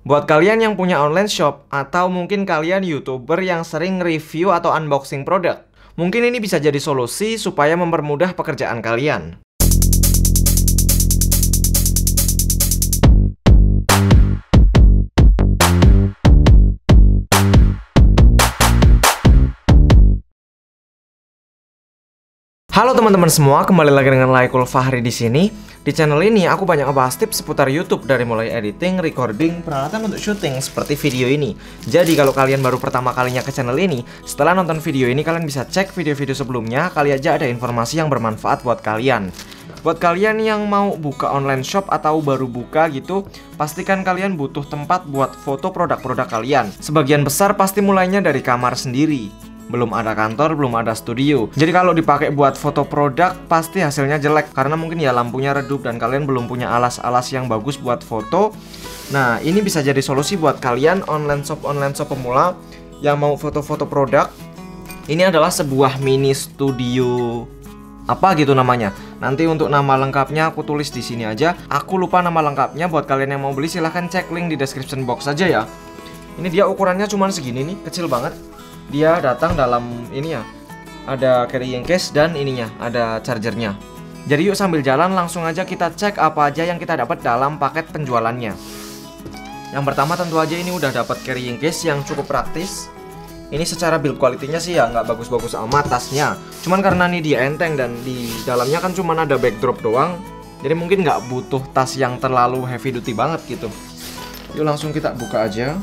Buat kalian yang punya online shop atau mungkin kalian YouTuber yang sering review atau unboxing produk, mungkin ini bisa jadi solusi supaya mempermudah pekerjaan kalian. Halo teman-teman semua, kembali lagi dengan Laikul Fahri di sini. Di channel ini aku banyak ngebahas tips seputar YouTube dari mulai editing, recording, peralatan untuk syuting seperti video ini. Jadi kalau kalian baru pertama kalinya ke channel ini, setelah nonton video ini kalian bisa cek video-video sebelumnya, kali aja ada informasi yang bermanfaat buat kalian. Buat kalian yang mau buka online shop atau baru buka gitu, pastikan kalian butuh tempat buat foto produk-produk kalian. Sebagian besar pasti mulainya dari kamar sendiri. Belum ada kantor, belum ada studio. Jadi kalau dipakai buat foto produk, pasti hasilnya jelek. Karena mungkin ya lampunya redup dan kalian belum punya alas-alas yang bagus buat foto. Nah, ini bisa jadi solusi buat kalian online shop pemula yang mau foto-foto produk. Ini adalah sebuah mini studio. Apa gitu namanya? Nanti untuk nama lengkapnya aku tulis di sini aja. Aku lupa nama lengkapnya, buat kalian yang mau beli silahkan cek link di description box aja ya. Ini dia ukurannya cuman segini nih, kecil banget. Dia datang dalam ini ya, ada carrying case dan ininya, ada chargernya. Jadi yuk sambil jalan langsung aja kita cek apa aja yang kita dapat dalam paket penjualannya. Yang pertama tentu aja ini udah dapat carrying case yang cukup praktis. Ini secara build quality-nya sih ya nggak bagus-bagus amat tasnya. Cuman karena ini dia enteng dan di dalamnya kan cuman ada backdrop doang, jadi mungkin nggak butuh tas yang terlalu heavy duty banget gitu. Yuk langsung kita buka aja.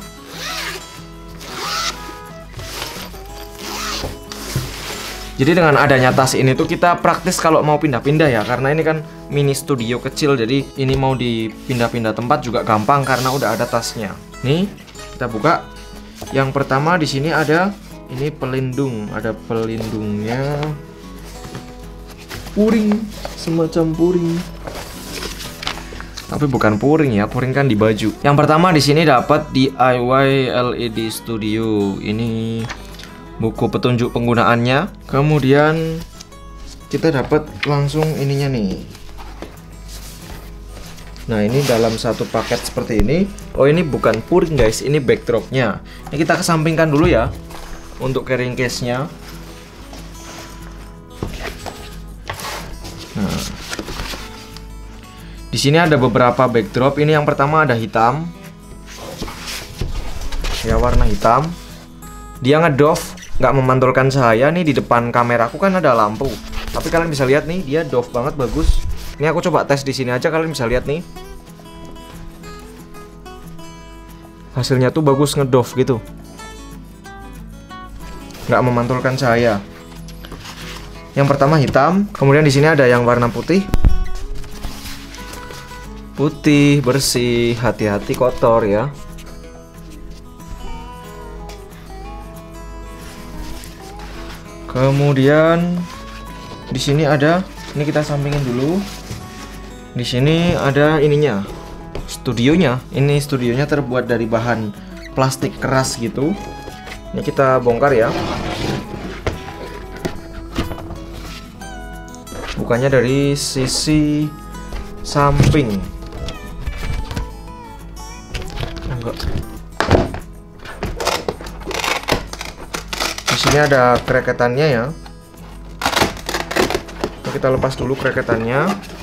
Jadi dengan adanya tas ini tuh kita praktis kalau mau pindah-pindah ya, karena ini kan mini studio kecil, jadi ini mau dipindah-pindah tempat juga gampang karena udah ada tasnya. Nih, kita buka. Yang pertama di sini ada ini pelindung, ada pelindungnya. Puring, semacam puring. Tapi bukan puring ya, puring kan di baju. Yang pertama di sini dapat DIY LED Studio. Ini buku petunjuk penggunaannya. Kemudian kita dapat langsung ininya nih. Nah, ini dalam satu paket seperti ini. Oh, ini bukan puring guys, ini backdropnya. Ini kita kesampingkan dulu ya untuk carrying case-nya. Nah, di sini ada beberapa backdrop. Ini yang pertama ada hitam, ya warna hitam. Dia ngedove, nggak memantulkan cahaya. Nih di depan kameraku kan ada lampu, tapi kalian bisa lihat nih dia doff banget, bagus. Ini aku coba tes di sini aja, kalian bisa lihat nih hasilnya tuh bagus, ngedoff gitu, nggak memantulkan cahaya. Yang pertama hitam, kemudian di sini ada yang warna putih. Putih bersih, hati-hati kotor ya. Kemudian di sini ada, ini kita sampingin dulu. Di sini ada ininya, studionya. Ini studionya terbuat dari bahan plastik keras gitu. Ini kita bongkar ya. Bukannya dari sisi samping. Enggak. Di sini ada kreketannya ya. Kita lepas dulu kreketannya.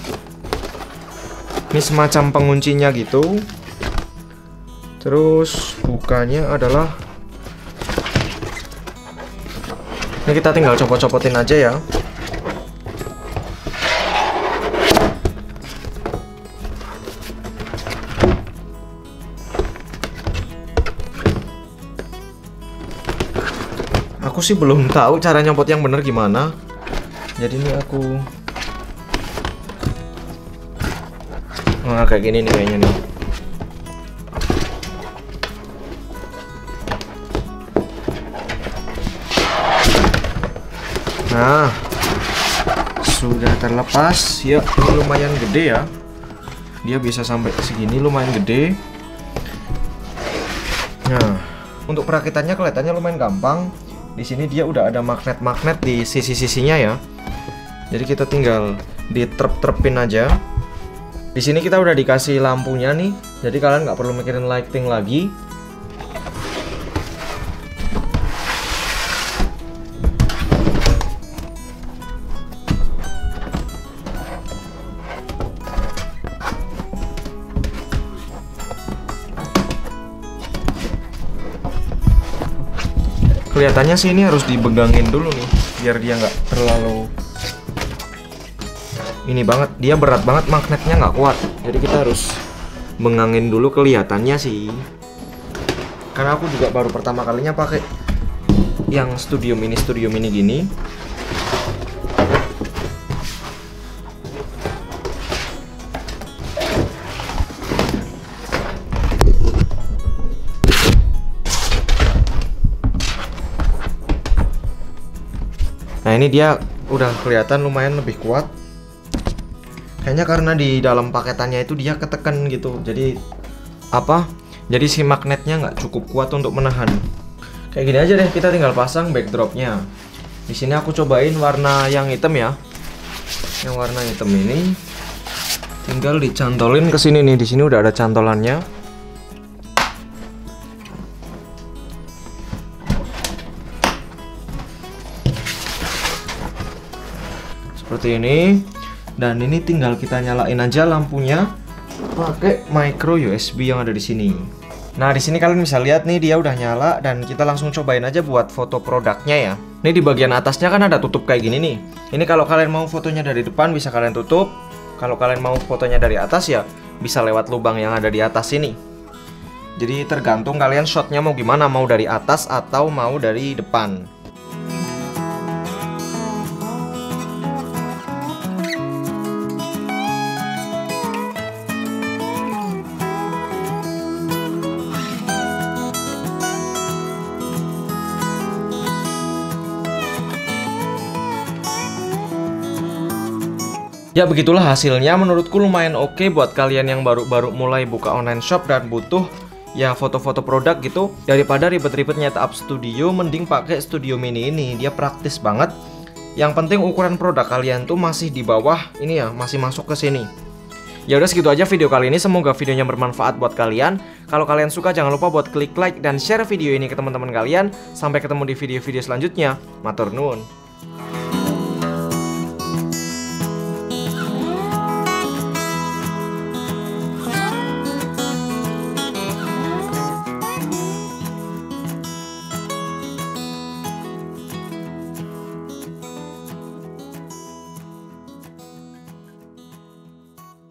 Ini semacam penguncinya gitu. Terus bukanya adalah, ini kita tinggal copot-copotin aja ya. Aku sih belum tahu cara nyopot yang bener gimana. Jadi ini aku kayak gini nih kayaknya nih. Nah, sudah terlepas ya. Ini lumayan gede ya. Dia bisa sampai segini, lumayan gede. Nah, untuk perakitannya kelihatannya lumayan gampang. Di sini dia udah ada magnet-magnet di sisi-sisinya ya. Jadi kita tinggal diterp-terpin aja. Di sini kita udah dikasih lampunya nih. Jadi kalian nggak perlu mikirin lighting lagi. Kelihatannya sih ini harus dibegangin dulu nih, biar dia nggak terlalu ini banget. Dia berat banget, magnetnya nggak kuat. Jadi kita harus megangin dulu kelihatannya sih. Karena aku juga baru pertama kalinya pakai yang studio mini gini. Nah ini dia udah kelihatan lumayan lebih kuat. Kayaknya karena di dalam paketannya itu dia ketekan gitu. Jadi Jadi si magnetnya nggak cukup kuat untuk menahan. Kayak gini aja deh, kita tinggal pasang backdropnya. Di sini aku cobain warna yang hitam ya. Yang warna hitam ini tinggal dicantolin ke sini nih. Di sini udah ada cantolannya. Seperti ini. Dan ini tinggal kita nyalain aja lampunya pakai micro USB yang ada di sini. Nah, di sini kalian bisa lihat nih dia udah nyala dan kita langsung cobain aja buat foto produknya ya. Ini di bagian atasnya kan ada tutup kayak gini nih. Ini kalau kalian mau fotonya dari depan bisa kalian tutup. Kalau kalian mau fotonya dari atas ya bisa lewat lubang yang ada di atas ini. Jadi tergantung kalian shotnya mau gimana, mau dari atas atau mau dari depan. Ya begitulah hasilnya, menurutku lumayan oke buat kalian yang baru-baru mulai buka online shop dan butuh ya foto-foto produk gitu. Daripada ribet-ribet nyetup up studio, mending pakai Studio Mini ini, dia praktis banget. Yang penting ukuran produk kalian tuh masih di bawah ini ya, masih masuk ke sini. Ya udah segitu aja video kali ini, semoga videonya bermanfaat buat kalian. Kalau kalian suka jangan lupa buat klik like dan share video ini ke teman-teman kalian. Sampai ketemu di video-video selanjutnya. Matur nuwun.